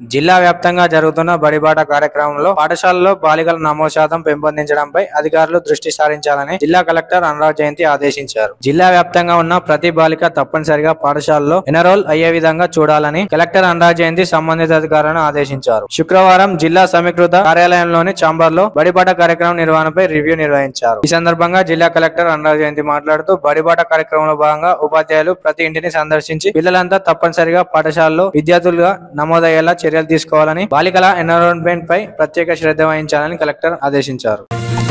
జిల్లా వ్యాప్తంగా జరుగుతున్న బడిబాట కార్యక్రమంలో పాఠశాలలో బాలికల నమోదు శాతం పెంపొందించడంపై అధికారులు దృష్టి సారించాలని జిల్లా కలెక్టర్ అనురాగ్ జయంతి ఆదేశించారు. జిల్లా వ్యాప్తంగా ఉన్న ప్రతి బాలిక తప్పనిసరిగా పాఠశాలలో ఎన్రోల్ అయ్యే విధంగా చూడాలని కలెక్టర్ అనురాగ్ జయంతి సంబంధిత అధికారులను ఆదేశించారు. శుక్రవారం జిల్లా సమీకృత కార్యాలయంలోని ఛాంబర్ లో బడిబాట కార్యక్రమం నిర్వహణపై రివ్యూ నిర్వహించారు. ఈ సందర్భంగా జిల్లా కలెక్టర్ అనురాగ్ జయంతి మాట్లాడుతూ బడిబాట కార్యక్రమంలో భాగంగా ఉపాధ్యాయులు ప్రతి ఇంటిని సందర్శించి పిల్లలంతా తప్పనిసరిగా పాఠశాలలో విద్యార్థులుగా నమోదయ్యేలా చర్యలు తీసుకోవాలని, బాలికల ఎన్రోల్మెంట్ పై ప్రత్యేక శ్రద్ధ వహించాలని కలెక్టర్ ఆదేశించారు.